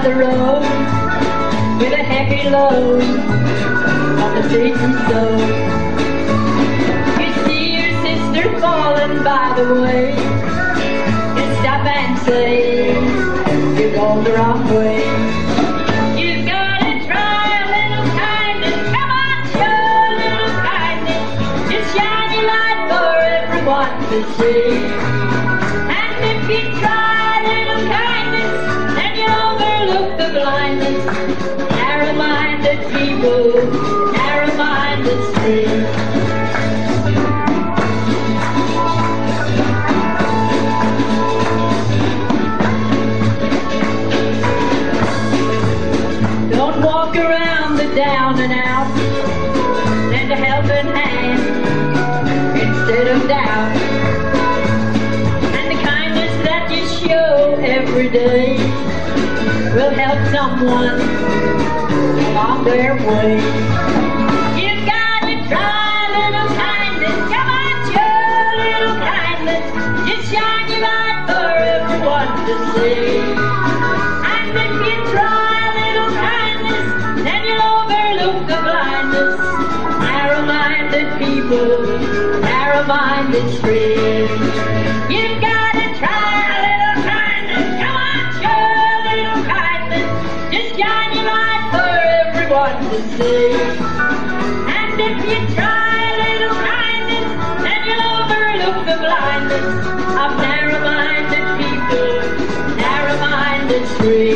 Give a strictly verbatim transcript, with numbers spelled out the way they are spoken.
the road with a heavy load on the seat and stove. You see your sister falling by the way. You stop and say you're going the wrong way. You've got to try a little kindness. Come on, show a little kindness. Just shine your light for everyone to see. And if you try a little kindness, then you'll overlook the blindness. Narrow-minded people, narrow-minded streets. Don't walk around the down and out. Lend a helping hand instead of doubt. And the kindness that you show every day will help someone along their way. You've got to try a little kindness. Come on, show a little kindness. Just shine your light for everyone to see. And if you try a little kindness, then you'll overlook the blindness. Narrow-minded people, narrow-minded streets. You've got to try a little kindness. Come on, show a little kindness. Just shine your light for everyone to see. And if you try a little kindness, then you'll overlook the blindness of narrow-minded people, narrow-minded streets.